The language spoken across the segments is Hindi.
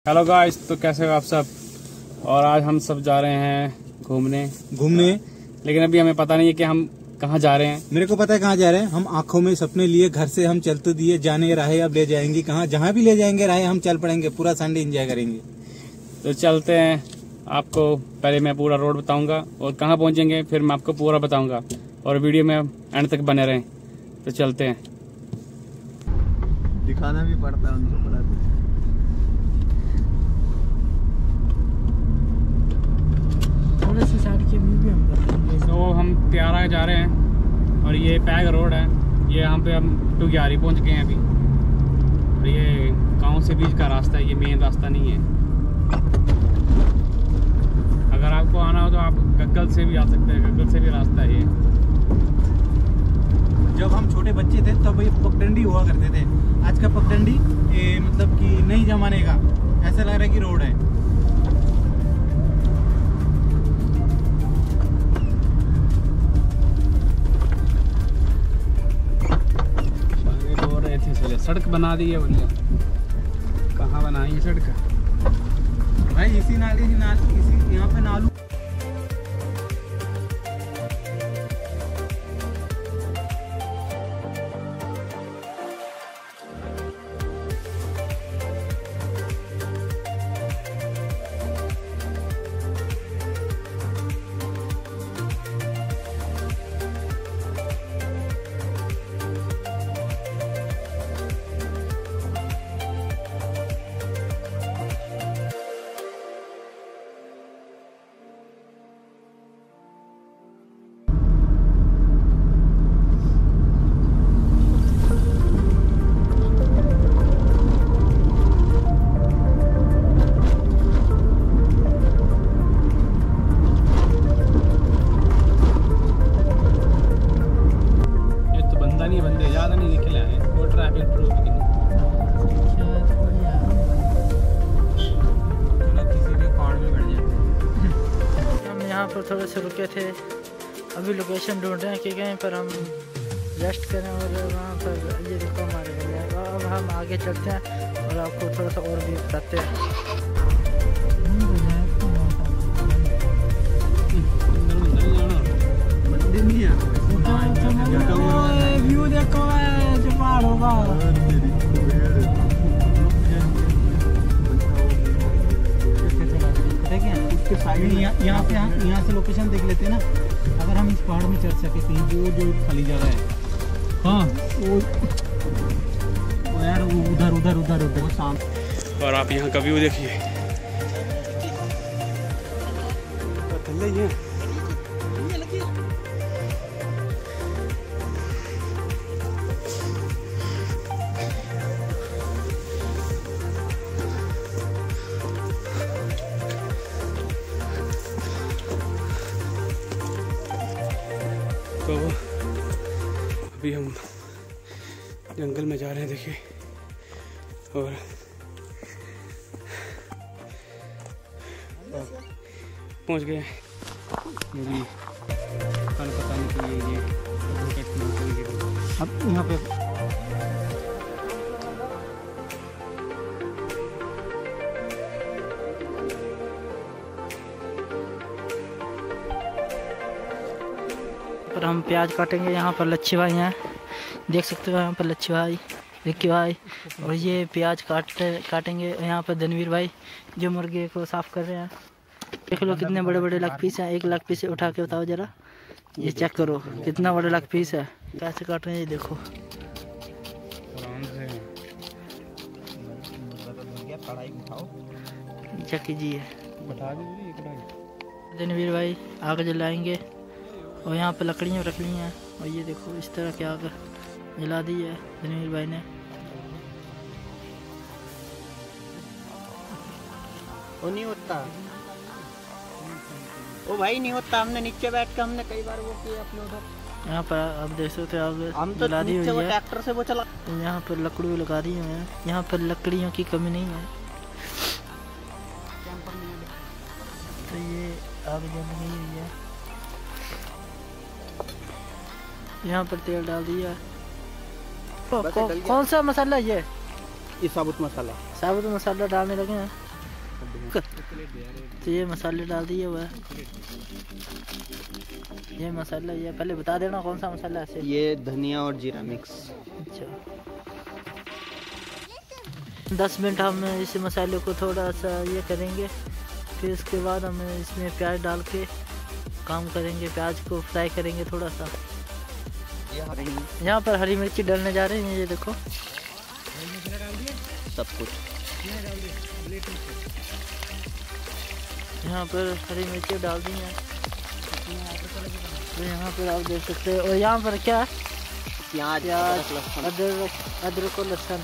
हेलो गाइस, तो कैसे हो आप सब। और आज हम सब जा रहे हैं घूमने। लेकिन अभी हमें पता नहीं है कि हम कहाँ जा रहे हैं। मेरे को पता है कहाँ जा रहे हैं। हम आंखों में सपने लिए घर से हम चलते दिए जाने राहे, अब ले जाएंगे कहाँ, जहाँ भी ले जाएंगे राहे हम चल पड़ेंगे, पूरा संडे एंजॉय करेंगे। तो चलते हैं। आपको पहले मैं पूरा रोड बताऊंगा और कहाँ पहुंचेंगे फिर मैं आपको पूरा बताऊंगा, और वीडियो में एंड तक बने रहें। तो चलते हैं। दिखाना भी पड़ता है उनको, पता है। तो हम त्यारा जा रहे हैं और ये पैग रोड है। ये यहाँ पे हम टुग्यारी पहुँच गए हैं अभी। और ये गांव से बीच का रास्ता है, ये मेन रास्ता नहीं है। अगर आपको आना हो तो आप गग्गल से भी आ सकते हैं, गग्गल से भी रास्ता है ये। जब हम छोटे बच्चे थे तब ये पगडंडी हुआ करते थे। आज का पगडंडी मतलब कि नई जमाने का, ऐसा लग रहा है कि रोड है। सड़क बना दी है बोलिए। कहाँ बनाई है सड़क भाई? इसी नाली इसी यहाँ पे नालू। थोड़े से रुके थे, अभी लोकेशन ढूंढ रहे हैं कि कहीं पर हम रेस्ट करें और वहाँ पर ये रुको हमारे भैया। अब हम आगे चलते हैं और आपको थोड़ा सा और भी बताते हैं। व्यू देखो जो पहाड़ होगा। यहाँ से लोकेशन देख लेते हैं ना। अगर हम इस पहाड़ में चढ़ सके कहीं, वो जो खाली जगह है, हाँ वो यार उधर उधर उधर उधर सामने। और आप यहाँ का व्यू देखिए। तो अभी हम जंगल में जा रहे हैं, देखिए। और पहुंच गए। मुझे पता नहीं कि ये अब यहाँ पे पर हम प्याज काटेंगे। यहाँ पर लच्छी भाई हैं, देख सकते हो यहाँ पर लच्छी भाई, विक्की भाई। और ये प्याज काटेंगे। यहाँ पर धनवीर भाई जो मुर्गे को साफ कर रहे हैं। देख लो कितने बड़े बड़े लेग पीस हैं। एक लेग पीस उठा के बताओ जरा, ये चेक करो कितना बड़ा लेग पीस है। कैसे काट रहे हैं ये देखो। चेक कीजिए। धनवीर भाई आग जलाएंगे और यहाँ पे लकड़ियाँ रख ली हैं। और ये देखो इस तरह के आग जला दी है धनवीर भाई ने। वो नहीं होता, वो भाई नहीं होता। हमने नीचे बैठ के हमने कई बार वो किया अपने उधर। यहाँ पर आप देख सकते हो आग हम तो जला दी हुई है। ट्रैक्टर से वो चला। यहाँ पर लकड़ी लगा दी हुई है। यहाँ पर लकड़ियों की कमी नहीं है। तो ये आग जल गई हुई है। यहाँ पर तेल डाल दिया। कौन सा मसाला ये साबुत मसाला डालने लगे हैं। तो ये मसाले डाल दिए हुआ है। ये मसाला, ये पहले बता देना कौन सा मसाला है। ये धनिया और जीरा मिक्स। अच्छा, 10 मिनट हम इस मसाले को थोड़ा सा ये करेंगे, फिर उसके बाद हम इसमें प्याज डाल के काम करेंगे। प्याज को फ्राई करेंगे थोड़ा सा। यहाँ पर हरी मिर्ची डालने जा रहे हैं, ये देखो सब कुछ यहाँ पर हरी मिर्ची डाल दी हैं। तो यहाँ पर आप देख सकते हैं। और यहाँ पर क्या है, प्याज, अदरक और लहसुन।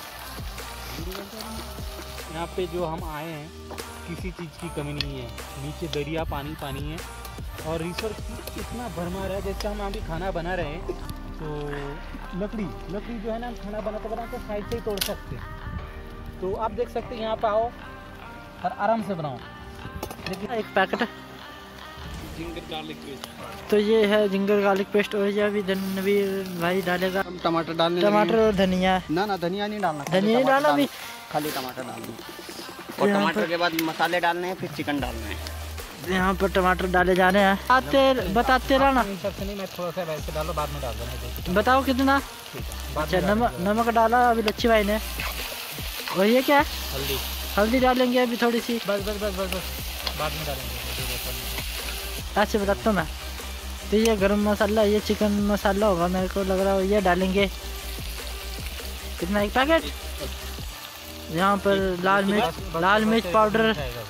यहाँ पे जो हम आए हैं किसी चीज़ की कमी नहीं है, नीचे दरिया पानी पानी है और रिसोर्स इतना भरमार है। जैसे हम अभी खाना बना रहे हैं तो लकड़ी जो है ना, हम खाना बनाते साइड से ही तोड़ सकते हैं। तो आप देख सकते हैं यहाँ पे आओ और आराम से बनाओ। लेकिन एक पैकेट है जिंगर गार्लिक पेस्ट, तो ये है जिंगर गार्लिक पेस्ट। और ये अभी धनवीर भाई डालेगा टमाटर डालने, टमाटर और धनिया। ना धनिया नहीं डालना, धनिया नहीं डालना अभी, खाली टमाटर डालना। और टमाटर के बाद मसाले डालने हैं, फिर चिकन डालना है। यहाँ पर टमाटर डाले जाने हैं। बताते रहना, मैं थोड़ा सा वैसे डालो, बाद में डाल देना। बताओ कितना। अच्छा, नमक डाला अभी लच्छी भाई ने। और ये क्या है, हल्दी डालेंगे अभी थोड़ी सी, बस बाद में डालेंगे। ऐसे बताता हूँ मैं। तो ये गरम मसाला, ये चिकन मसाला होगा मेरे को लग रहा है, ये डालेंगे। कितना, एक पैकेट। यहाँ पर लाल मिर्च पाउडर,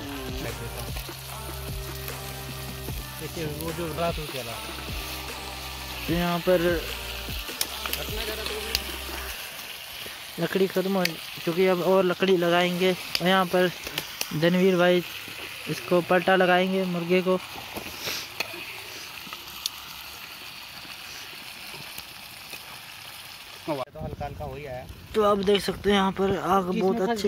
वो जो रात हो चला। यहाँ पर लकड़ी खत्म हो चुकी है, अब और लकड़ी लगाएंगे। और यहाँ पर धनवीर भाई इसको पलटा लगाएंगे मुर्गे को। तो हल्का हल्का हो ही आया। तो आप देख सकते हैं यहाँ पर आग बहुत अच्छी।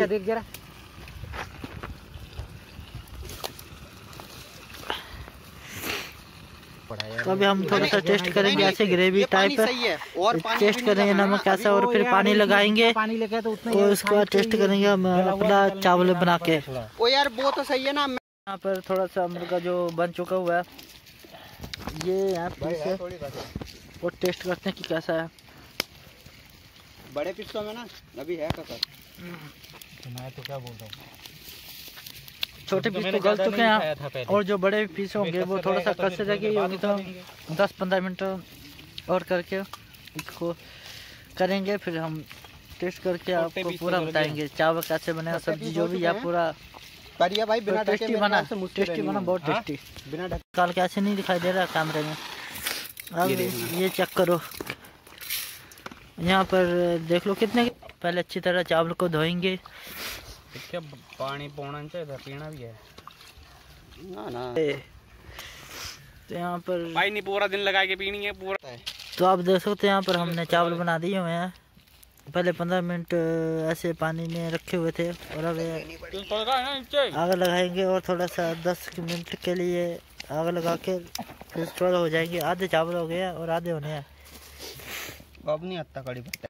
तो अभी हम थोड़ा सा टेस्ट करेंगे, ऐसे ग्रेवी टाइप है, और टेस्ट करेंगे नमक कैसा, और फिर पानी लगाएंगे और उसके बाद टेस्ट करेंगे हम अपना चावल बना के। ओ यार वो तो सही है ना। यहाँ पर थोड़ा सा मुर्गा जो बन चुका हुआ है, ये यहाँ पे और टेस्ट करते हैं कि कैसा है। बड़े पीसों में ना अभी है कसर। मैं तो क्या बोल रहा हूँ, छोटे पीस तो गल चुके हैं, और जो बड़े पीस होंगे वो थोड़ा सा कस रहेगी होगी। तो 10-15 मिनट और करके इसको करेंगे, फिर हम टेस्ट करके आपको पूरा बताएंगे चावल कैसे बने, सब्जी जो भी है पूरा भाई बिना टेस्टी बना, बहुत टेस्टी। बिना काल कैसे नहीं दिखाई दे रहा कैमरे में। अब ये चेक करो, यहाँ पर देख लो कितने। पहले अच्छी तरह चावल को धोएंगे। क्या पानी पौना चाहिए, पीना भी है ना। तो यहाँ पर भाई नहीं पूरा दिन लगा के पीनी है पूरा। तो आप देख सकते हैं यहाँ पर हमने चावल बना दिए हुए हैं। पहले 15 मिनट ऐसे पानी में रखे हुए थे, और अब आग लगाएंगे और थोड़ा सा 10 मिनट के लिए आग लगा के फिर थोड़ा हो जाएंगे। आधे चावल हो गया और आधे होने हैं। अब नहीं आता कड़ी पत्ता।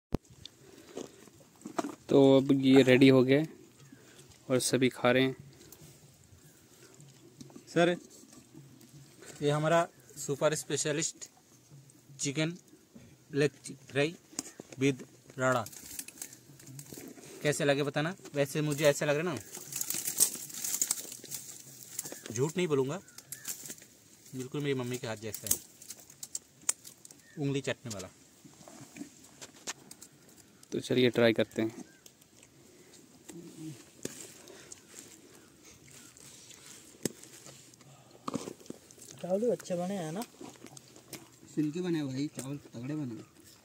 तो अब ये रेडी हो गए और सभी खा रहे हैं। सर ये हमारा super specialist chicken leg fry with राड़ा कैसे लगे बताना। वैसे मुझे ऐसे लग रहा ना, झूठ नहीं बोलूँगा, बिल्कुल मेरी मम्मी के हाथ जैसा है, उंगली चटने वाला। तो चलिए ट्राई करते हैं। चावल अच्छे बने हैं ना, सिल्की बने भाई, चावल तगड़े बने,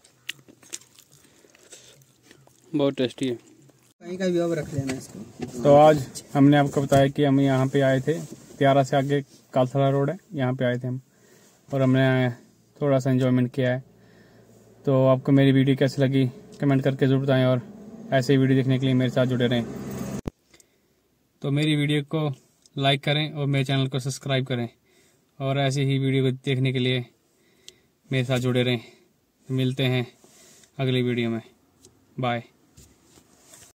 बहुत टेस्टी है। कहीं का भी अब रख लेना इसको। तो आज हमने आपको बताया कि हम यहाँ पे आए थे, त्यारा से आगे कालसरा रोड है, यहाँ पे आए थे हम, और हमने थोड़ा सा एंजॉयमेंट किया है। तो आपको मेरी वीडियो कैसी लगी कमेंट करके ज़रूर बताएं, और ऐसे ही वीडियो देखने के लिए मेरे साथ जुड़े रहें। तो मेरी वीडियो को लाइक करें और मेरे चैनल को सब्सक्राइब करें, और ऐसे ही वीडियो को देखने के लिए मेरे साथ जुड़े रहें। मिलते हैं अगली वीडियो में, बाय।